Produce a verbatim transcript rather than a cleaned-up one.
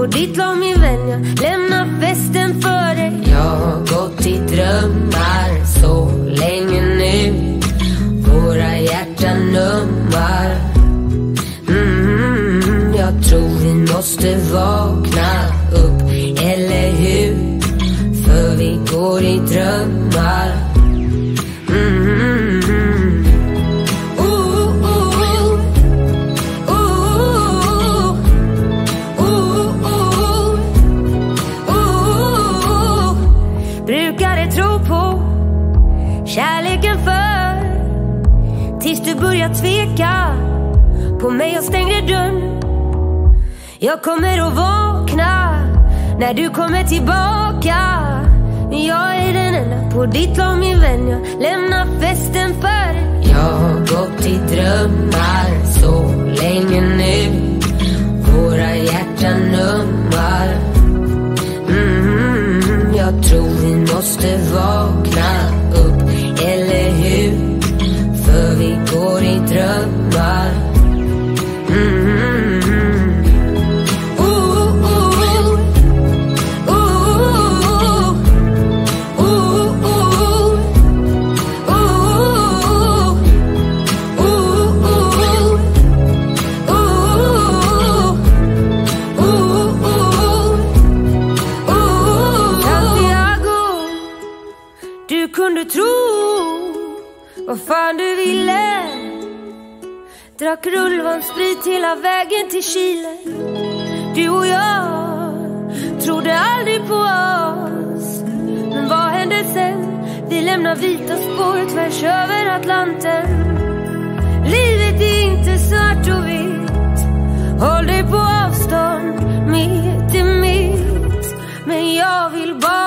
på ditt lag min vän. Jag lämnar festen för dig. Jag har gått i drömmar så länge nu. Våra hjärtan nummar. mm, Jag tror vi måste vakna upp, eller hur? För vi går i drömmar. mm, Brukade tro på kärleken för, tills du börjar tveka på mig och stängde dörren. Jag kommer att vakna när du kommer tillbaka. Jag är den enda på ditt lag min vän. Jag lämnar festen för dig. Jag har gått i drömmar så länge nu. Våra hjärtan nummar. mm, Jag tror vi måste vakna upp, eller hur? För vi går i drömmar. mm, Kunde tro vad fan du ville. Drack rullvansprit hela vägen till Chile. Du och jag trodde aldrig på oss. Men vad hände sen? Vi lämnar vita spår tvärs över Atlanten. Livet är inte svart och vitt. Håll dig på avstånd, mitt är mitt. Men jag vill bara